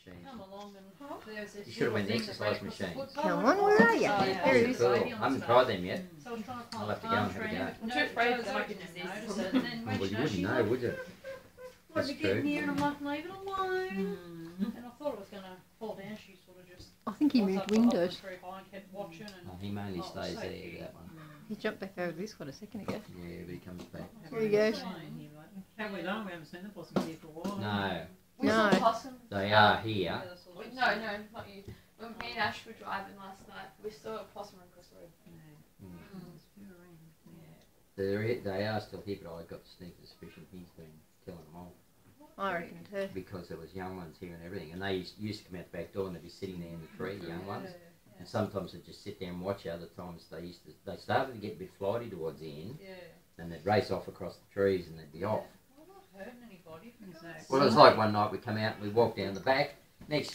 machine. Come along and there's this You should have went little thing exercise that machines. goes across the Come on, where are you? Yeah, There These it are is. cool. I haven't tried them yet. So I was trying to I'll climb have to the go and palm have a tree. go. I'm too afraid to to go I back didn't into notice this. it. And then when Well, she you knows, wouldn't she's know, like, would you? let That's me get true. near and I'm like, leave it alone. Mm. And I thought it was going to fall down. She sort of just I think he was moved up very windows. high and kept watching. And He mainly Oh, stays so there, cute. that one. He jumped back over this one a second ago. Yeah, but he comes back. There he goes. Have we done? We haven't seen the possum here for a while. No, We No. saw possums. they are here. yeah, that's all No, it's- no, not you. When me and Ash were driving last night, we saw a possum across the road. They are still here, but I got the sneaky suspicion he's been killing them all. I reckon too. Because there was young ones here and everything, and they used to come out the back door and they'd be sitting there in the tree, the young ones. And sometimes they'd just sit there and watch. Other times they started to get a bit flighty towards the end, Yeah. and they'd race off across the trees and they'd be off. Well, not hurting anybody. for God's Exactly. Well, it was like one night we come out and we walked down the back. Next